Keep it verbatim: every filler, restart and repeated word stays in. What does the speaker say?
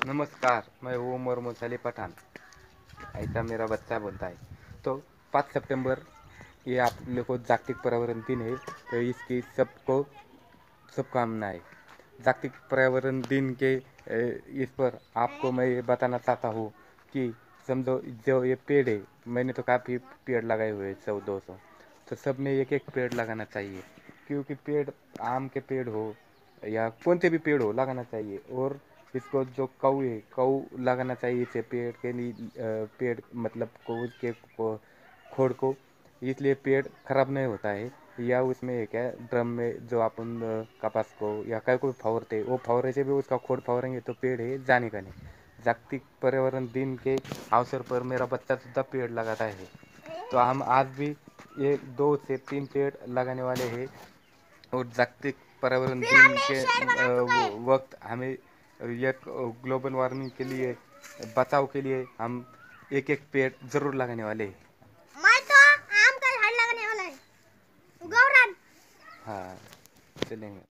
नमस्कार, मैं हूँ उमर मुसली पठान। ऐसा मेरा बच्चा बोलता है। तो पाँच सितंबर ये आप लोग को जागतिक पर्यावरण दिन है, तो इसकी सबको शुभकामनाएं। जागतिक पर्यावरण दिन के ए, इस पर आपको मैं ये बताना चाहता हूँ कि समझो जो ये पेड़ है, मैंने तो काफ़ी पेड़ लगाए हुए हैं, सौ दो सौ। तो सब में एक एक पेड़ लगाना चाहिए, क्योंकि पेड़ आम के पेड़ हो या कौन से भी पेड़ हो लगाना चाहिए। और इसको जो कऊ है कऊ लगाना चाहिए इसे पेड़ के नी अ, पेड़ मतलब को उसके को खोड़ को, इसलिए पेड़ खराब नहीं होता है। या उसमें एक है ड्रम में जो अपन अ, कपास को या कहीं को भी फवारते वो फवारे से भी उसका खोड़ फवारेंगे तो पेड़ है जाने का नहीं। जागतिक पर्यावरण दिन के अवसर पर मेरा बच्चा सुद्धा पेड़ लगाता है, तो हम आज भी ये दो से तीन पेड़ लगाने वाले हैं। और जागतिक पर्यावरण फिर दिन हमने एक के शेर बना अ, चुका है। वो- वक्त हमें एक ग्लोबल वार्मिंग के लिए बचाव के लिए हम एक एक पेड़ जरूर लगाने वाले हैं। मैं तो आम का झाड़ लगाने वाला है। गौरव। हाँ, चलेंगे।